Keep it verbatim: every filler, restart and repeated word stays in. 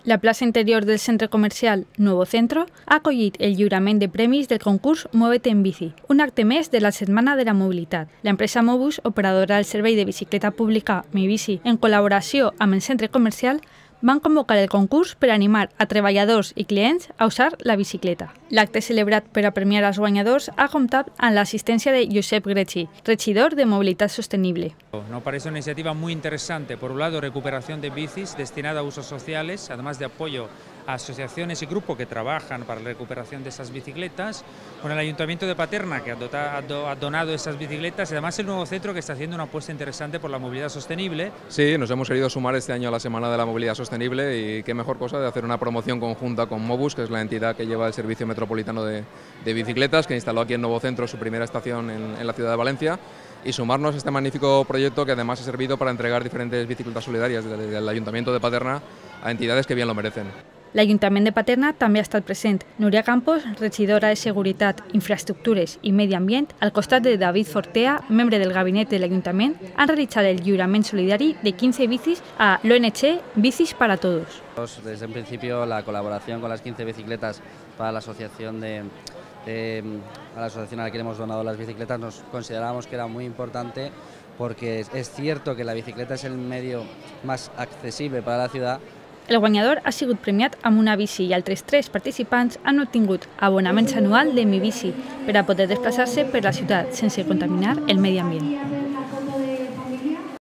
La plaça interior del centre comercial Nuevo Centro ha acollit el lliurament de premis del concurs Muévete en Bici, un acte més de la Setmana de la Mobilitat. L'empresa Mobus, operadora del servei de bicicleta pública Mi Bici, en col·laboració amb el centre comercial, van convocar el concurs per animar a treballadors i clients a usar la bicicleta. L'acte celebrat per a premiar als guanyadors ha comptat amb l'assistència de Josep Grecci, regidor de Movilidad Sostenible. Nos parece una iniciativa muy interesante. Por un lado, recuperación de bicis destinada a usos sociales, además de apoyo a asociaciones y grupos que trabajan para la recuperación de esas bicicletas, con el Ayuntamiento de Paterna, que ha donado esas bicicletas, y además el Nuevo Centro, que está haciendo una apuesta interesante por la movilidad sostenible. Sí, nos hemos querido sumar este año a la Semana de la Movilidad Sostenible y qué mejor cosa de hacer una promoción conjunta con Mobus, que es la entidad que lleva el servicio metropolitano de, de bicicletas, que instaló aquí en Nuevo Centro su primera estación en, en la ciudad de Valencia, y sumarnos a este magnífico proyecto que además ha servido para entregar diferentes bicicletas solidarias del, del Ayuntamiento de Paterna a entidades que bien lo merecen. L'Ajuntament de Paterna també ha estat present. Núria Campos, regidora de Seguretat, Infraestructures i Medi Ambient, al costat de David Fortea, membre del gabinet de l'Ajuntament, han realitzat el lliurament solidari de quince bicis a l'O N G Bicis para Todos. Desde un principio la colaboración con las quince bicicletas para la asociación de, de a la asociación a la que hemos donado las bicicletas nos considerábamos que era muy importante porque es cierto que la bicicleta es el medio más accesible para la ciudad. El guanyador ha sigut premiat amb una bici i altres tres participants han obtingut abonaments anual de Mi Bici per a poder desplaçar-se per la ciutat sense contaminar el medi ambient.